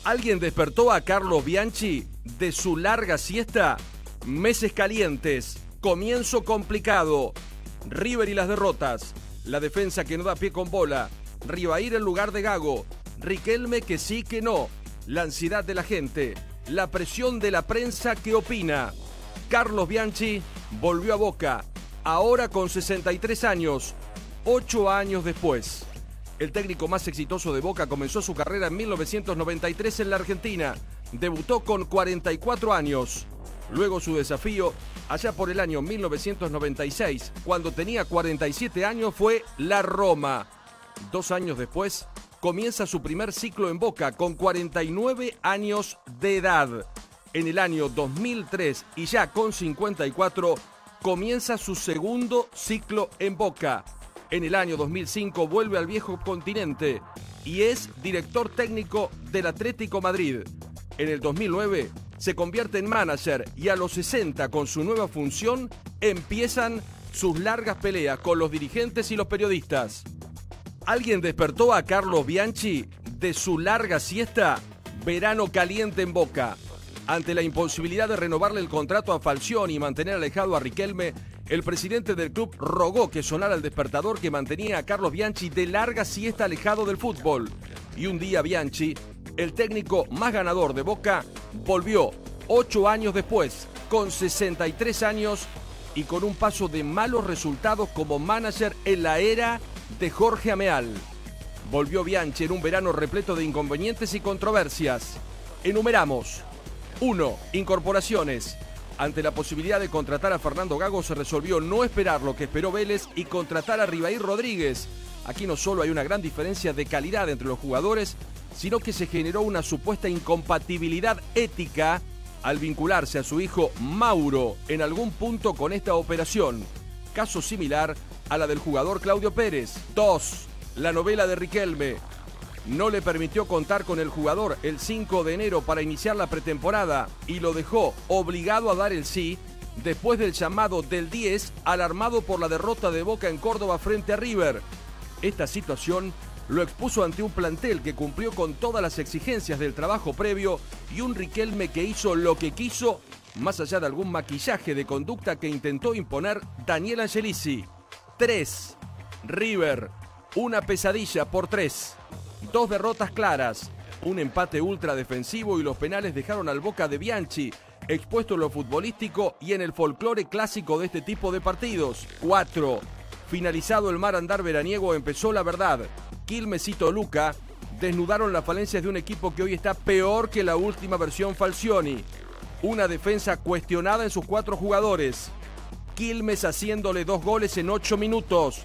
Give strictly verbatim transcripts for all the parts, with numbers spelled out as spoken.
¿Alguien despertó a Carlos Bianchi de su larga siesta? Meses calientes, comienzo complicado, River y las derrotas, la defensa que no da pie con bola, Rivair en lugar de Gago, Riquelme que sí que no, la ansiedad de la gente, la presión de la prensa que opina. Carlos Bianchi volvió a Boca, ahora con sesenta y tres años, ocho años después. El técnico más exitoso de Boca comenzó su carrera en mil novecientos noventa y tres en la Argentina. Debutó con cuarenta y cuatro años. Luego su desafío, allá por el año mil novecientos noventa y seis, cuando tenía cuarenta y siete años, fue la Roma. Dos años después, comienza su primer ciclo en Boca con cuarenta y nueve años de edad. En el año dos mil tres y ya con cincuenta y cuatro, comienza su segundo ciclo en Boca. En el año dos mil cinco vuelve al viejo continente y es director técnico del Atlético Madrid. En el dos mil nueve se convierte en manager y a los sesenta, con su nueva función, empiezan sus largas peleas con los dirigentes y los periodistas. ¿Alguien despertó a Carlos Bianchi de su larga siesta? Verano caliente en Boca. Ante la imposibilidad de renovarle el contrato a Falcioni y mantener alejado a Riquelme, el presidente del club rogó que sonara el despertador que mantenía a Carlos Bianchi de larga siesta alejado del fútbol. Y un día Bianchi, el técnico más ganador de Boca, volvió ocho años después, con sesenta y tres años y con un paso de malos resultados como manager en la era de Jorge Ameal. Volvió Bianchi en un verano repleto de inconvenientes y controversias. Enumeramos. uno. Incorporaciones. Ante la posibilidad de contratar a Fernando Gago, se resolvió no esperar lo que esperó Vélez y contratar a Rivair Rodríguez. Aquí no solo hay una gran diferencia de calidad entre los jugadores, sino que se generó una supuesta incompatibilidad ética al vincularse a su hijo Mauro en algún punto con esta operación. Caso similar a la del jugador Claudio Pérez. dos. La novela de Riquelme. No le permitió contar con el jugador el cinco de enero para iniciar la pretemporada y lo dejó obligado a dar el sí después del llamado del diez alarmado por la derrota de Boca en Córdoba frente a River. Esta situación lo expuso ante un plantel que cumplió con todas las exigencias del trabajo previo y un Riquelme que hizo lo que quiso, más allá de algún maquillaje de conducta que intentó imponer Daniel Angelici. tres. River, una pesadilla por tres. Dos derrotas claras, un empate ultra defensivo y los penales dejaron al Boca de Bianchi expuesto en lo futbolístico y en el folclore clásico de este tipo de partidos. cuatro. Finalizado el mar andar veraniego, empezó la verdad. Quilmes y Toluca desnudaron las falencias de un equipo que hoy está peor que la última versión Falcioni. Una defensa cuestionada en sus cuatro jugadores. Quilmes haciéndole dos goles en ocho minutos.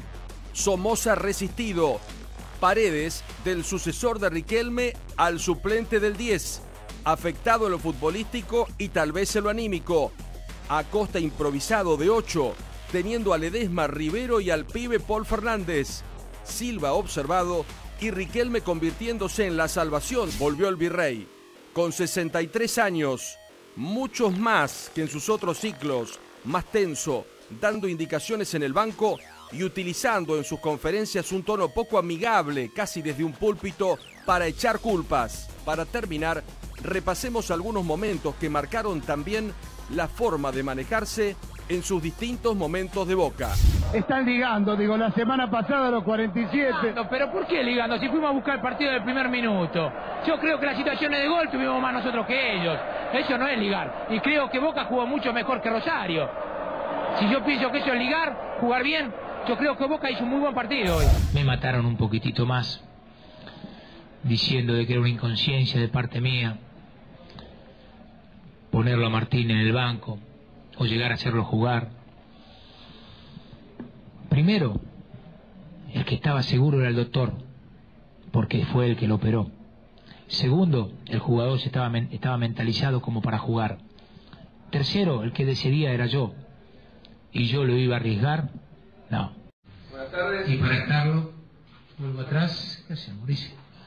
Somoza resistido. Paredes, del sucesor de Riquelme al suplente del diez, afectado en lo futbolístico y tal vez en lo anímico. Acosta improvisado de ocho, teniendo a Ledesma, Rivero y al pibe Paul Fernández. Silva observado y Riquelme convirtiéndose en la salvación. Volvió el Virrey, con sesenta y tres años, muchos más que en sus otros ciclos, más tenso, dando indicaciones en el banco y utilizando en sus conferencias un tono poco amigable, casi desde un púlpito, para echar culpas. Para terminar, repasemos algunos momentos que marcaron también la forma de manejarse en sus distintos momentos de Boca. Están ligando, digo, la semana pasada a los cuarenta y siete. No, pero ¿por qué ligando? Si fuimos a buscar el partido del primer minuto. Yo creo que las situaciones de gol tuvimos más nosotros que ellos. Eso no es ligar. Y creo que Boca jugó mucho mejor que Rosario. Si yo pienso que eso es ligar, jugar bien, yo creo que Boca hizo un muy buen partido hoy. Me mataron un poquitito más, diciendo de que era una inconsciencia de parte mía ponerlo a Martín en el banco o llegar a hacerlo jugar. Primero, el que estaba seguro era el doctor, porque fue el que lo operó. Segundo, el jugador estaba, estaba mentalizado como para jugar. Tercero, el que decidía era yo, y yo lo iba a arriesgar. No. Buenas tardes. Y para estarlo, vuelvo atrás. ¿Qué hacemos, Mauricio?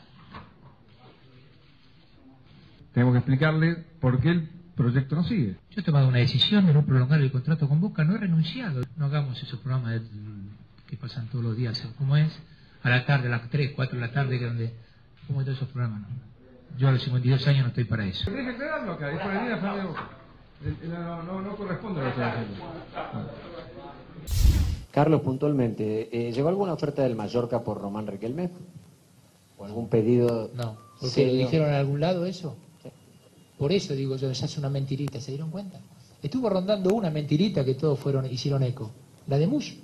Tenemos que explicarle por qué el proyecto no sigue. Yo he tomado una decisión de no prolongar el contrato con Boca, no he renunciado. No hagamos esos programas de, que pasan todos los días, ¿cómo es? A la tarde, a las tres, cuatro de la tarde, que donde... ¿Cómo es todos esos programas? No? Yo a los cincuenta y dos años no estoy para eso. Deje aclararlo acá, es por el día de Boca. No, no, no corresponde lo que estoy haciendo. Carlos, puntualmente, eh, ¿llegó alguna oferta del Mallorca por Román Riquelme? ¿O algún pedido? No. ¿Por qué? serio? ¿Lo dijeron en algún lado eso? Sí. Por eso digo yo, esa es una mentirita, ¿se dieron cuenta? Estuvo rondando una mentirita que todos fueron hicieron eco. La de Mush.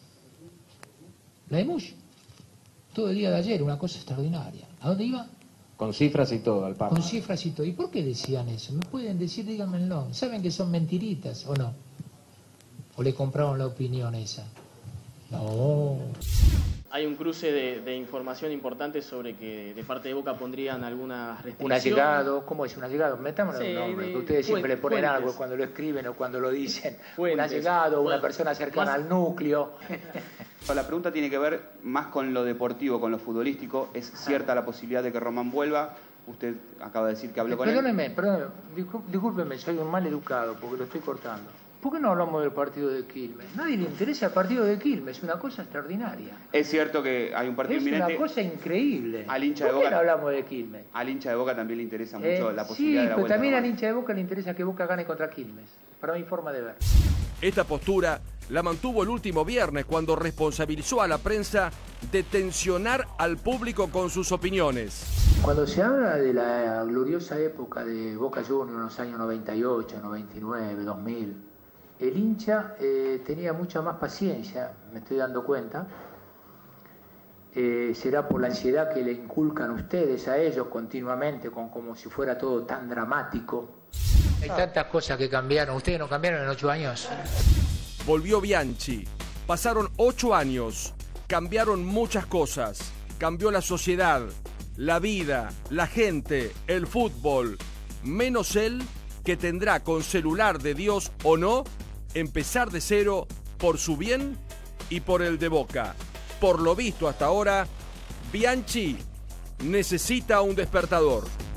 La de Mush. Todo el día de ayer, una cosa extraordinaria. ¿A dónde iba? Con cifras y todo, al Parma. Con cifras y todo. ¿Y por qué decían eso? ¿Me pueden decir? Díganmelo. ¿Saben que son mentiritas o no? ¿O le compraron la opinión esa? No. Hay un cruce de, de información importante sobre que de parte de Boca pondrían algunas restricciones. Un allegado, ¿cómo es un allegado? Metámosle Sí, un nombre, de- que ustedes siempre le ponen fuentes. algo cuando lo escriben o cuando lo dicen. Fuentes. Un allegado, una Bueno, persona cercana más- al núcleo. La pregunta tiene que ver más con lo deportivo, con lo futbolístico. ¿Es cierta la posibilidad de que Román vuelva? Usted acaba de decir que habló con él. Perdóneme, perdóneme, discul- discúlpeme, soy un mal educado porque lo estoy cortando. ¿Por qué no hablamos del partido de Quilmes? Nadie le interesa el partido de Quilmes, es una cosa extraordinaria. Es cierto que hay un partido Es inminente. una cosa increíble. Al hincha de ¿Por qué Boca- no hablamos de Quilmes? Al hincha de Boca también le interesa mucho Eh, la sí, posibilidad de la pero vuelta. también de al Román. hincha de Boca le interesa que Boca gane contra Quilmes. Para mi forma de ver. Esta postura la mantuvo el último viernes cuando responsabilizó a la prensa de tensionar al público con sus opiniones. Cuando se habla de la gloriosa época de Boca Juniors en los años noventa y ocho, noventa y nueve, dos mil, el hincha eh, tenía mucha más paciencia, me estoy dando cuenta. Eh, será por la ansiedad que le inculcan ustedes a ellos continuamente, con, como si fuera todo tan dramático. Hay tantas cosas que cambiaron. ¿Ustedes no cambiaron en ocho años? Volvió Bianchi. Pasaron ocho años. Cambiaron muchas cosas. Cambió la sociedad, la vida, la gente, el fútbol. Menos él, que tendrá con celular de Dios o no, empezar de cero por su bien y por el de Boca. Por lo visto hasta ahora, Bianchi necesita un despertador.